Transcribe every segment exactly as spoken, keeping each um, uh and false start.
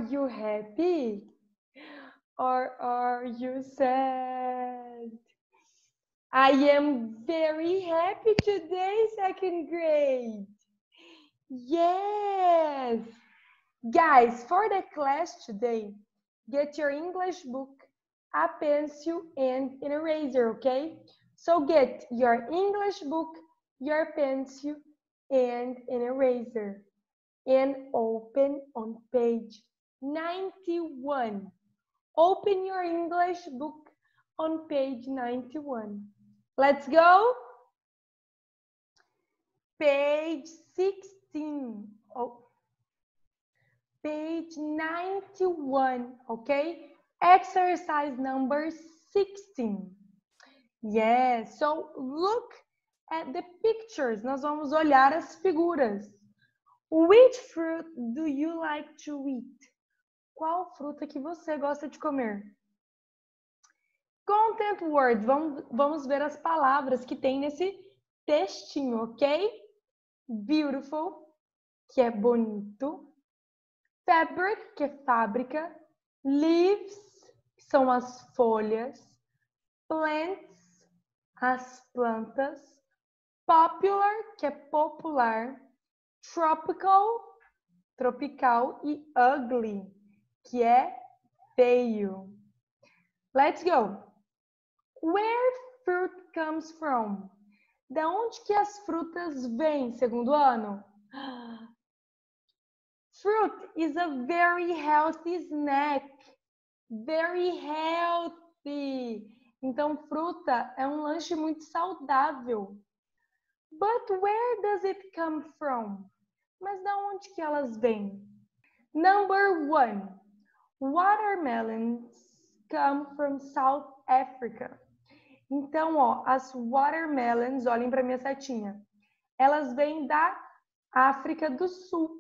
you happy? Or are you sad? I am very happy today, second grade. Yes. Guys, for the class today, get your English book, a pencil, and an eraser, okay? So get your English book, your pencil, and an eraser. And open on page ninety-one. Open your English book on page ninety-one. Let's go. Page sixteen. Oh. Page ninety-one, okay? Exercise number sixteen. Yes, so look at the pictures. Nós vamos olhar as figuras. Which fruit do you like to eat? Qual fruta que você gosta de comer? Content words. Vamos, vamos ver as palavras que tem nesse textinho, ok? Beautiful, que é bonito. Fabric, que é fábrica. Leaves, que são as folhas. Plants, as plantas. Popular, que é popular. Tropical, tropical. E ugly, que é feio. Let's go. Where fruit comes from? Da onde que as frutas vêm, segundo ano? Fruit is a very healthy snack. Very healthy. Então, fruta é um lanche muito saudável. But where does it come from? Mas da onde que elas vêm? Number one. Watermelons come from South Africa. Então, ó, as watermelons, olhem para minha setinha. Elas vêm da África do Sul.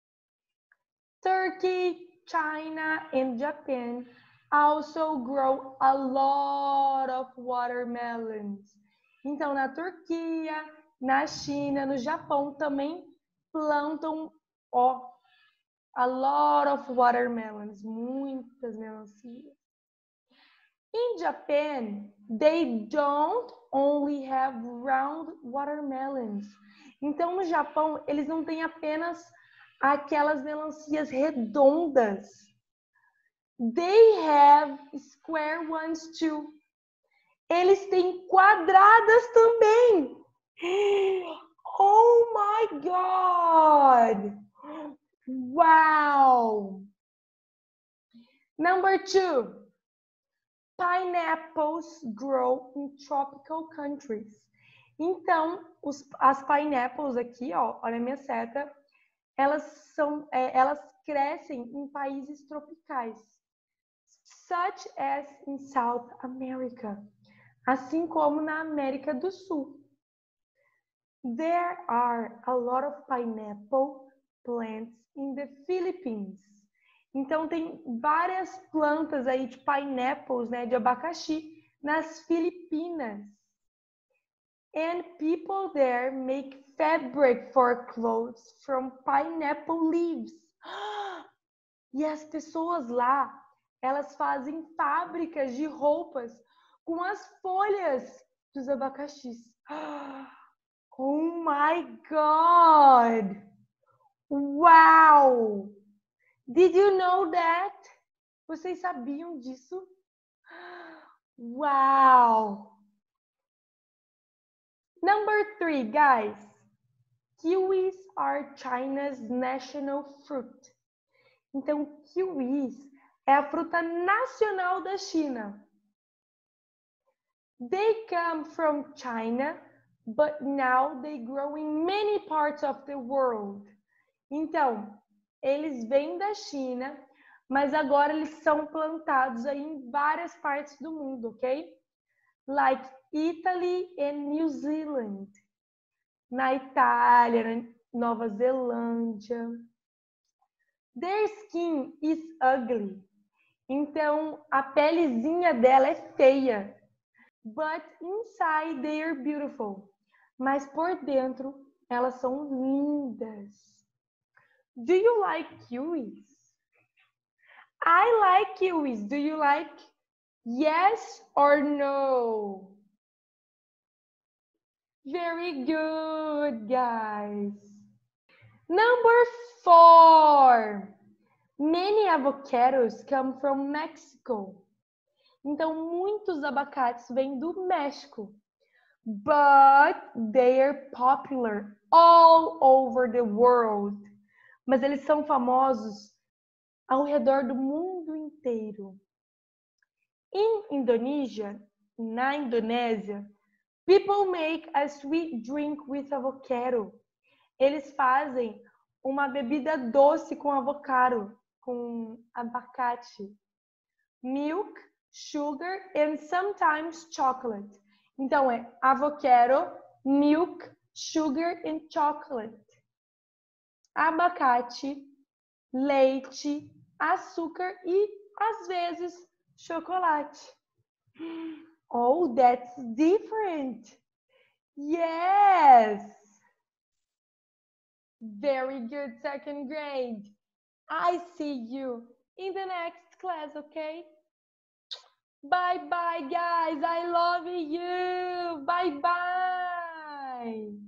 Turkey, China, and Japan also grow a lot of watermelons. Então, na Turquia, na China, no Japão também plantam, ó, a lot of watermelons, muitas melancias. In Japan, they don't only have round watermelons. Então, no Japão, eles não têm apenas aquelas melancias redondas. They have square ones too. Eles têm quadradas também. Oh my God! Wow! Number two. Pineapples grow in tropical countries. Então, os, as pineapples aqui, ó, olha a minha seta, elas são, é, elas crescem em países tropicais, such as in South America, assim como na América do Sul. There are a lot of pineapple plants in the Philippines. Então, tem várias plantas aí de pineapples, né, de abacaxi, nas Filipinas. And people there make fabric for clothes from pineapple leaves. E as pessoas lá, elas fazem fábricas de roupas com as folhas dos abacaxis. Oh my God! Wow! Did you know that? Vocês sabiam disso? Wow! Number three, guys. Kiwis are China's national fruit. Então, kiwis é a fruta nacional da China. They come from China, but now they grow in many parts of the world. Então, eles vêm da China, mas agora eles são plantados aí em várias partes do mundo, ok? Like Italy and New Zealand. Na Itália, na Nova Zelândia. Their skin is ugly. Então, a pelezinha dela é feia. But inside they are beautiful. Mas por dentro, elas são lindas. Do you like kiwis? I like kiwis. Do you like? Yes or no? Very good, guys. Number four. Many avocados come from Mexico. Então, muitos abacates vêm do México. But they are popular all over the world. Mas eles são famosos ao redor do mundo inteiro. Em Indonésia, na Indonésia, people make a sweet drink with avocado. Eles fazem uma bebida doce com avocado, com abacate. Milk, sugar and sometimes chocolate. Então é avocado, milk, sugar and chocolate. Abacate, leite, açúcar e, às vezes, chocolate. Oh, that's different. Yes. Very good, second grade. I see you in the next class, okay? Bye-bye, guys. I love you. Bye-bye.